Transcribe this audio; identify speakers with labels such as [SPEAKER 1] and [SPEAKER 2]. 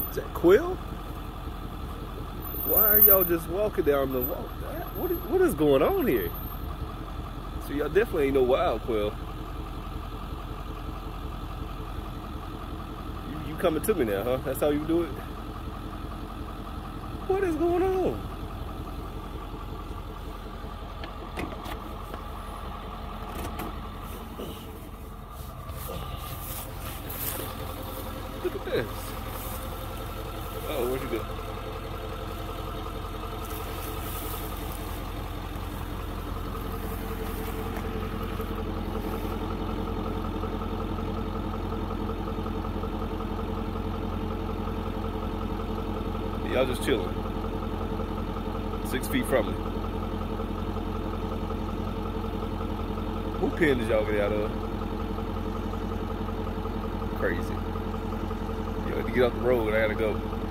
[SPEAKER 1] Is that Quill? Why are y'all just walking down the walk? What is going on here? So y'all definitely ain't no wild Quill. You coming to me now, huh? That's how you do it? What is going on? Look at this. Oh, where'd you go? Y'all just chilling. 6 feet from me. Who pen did y'all get out of? Crazy. Yo, to get off the road, I gotta go.